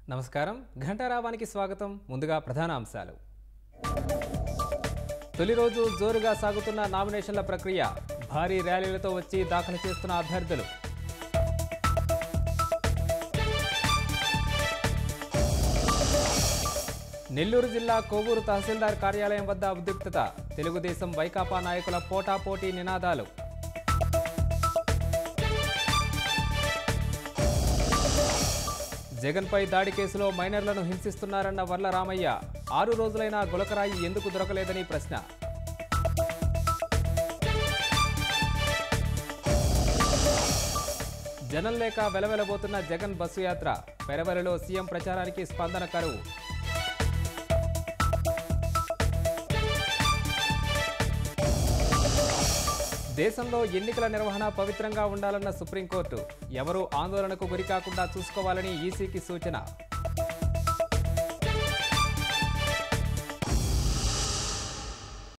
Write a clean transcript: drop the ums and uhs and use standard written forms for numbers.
నమస్కారం ఘంటారావానికి స్వాగతం ముందుగా ప్రధాన అంశాలు తొలి రోజు జోరుగా సాగుతున్న నామినేషన్ల ప్రక్రియ భారీ ర్యాలీలతో వచ్చి దాఖలు చేస్తున్న అభ్యర్థులు నెల్లూరు జిల్లా కోవూరు తహసీల్దార్ కార్యాలయం వద్ద ఉద్రిక్తత తెలుగుదేశం వైకాపా నాయకుల పోటాపోటీ నినాదాలు జగన్పై దాడి కేసులో మైనర్లను హింసిస్తున్నారన్న వర్ల రామయ్య 6 రోజులైనా గులకరాయి ఎందుకు దొరకలేదని ప్రశ్న జనం లేక వెలవెలబోతున్న జగన్ బస్సు యాత్ర పెరవలిలో సీఎం ప్రచారానికి స్పందన కరువు దేశంలో ఎన్నికల నిర్వహణ పవిత్రంగా ఉండాలన్న సుప్రీంకోర్టు ఎవరూ ఆందోళనకు గురికాకుండా చూసుకోవాలని ఈసీకి సూచన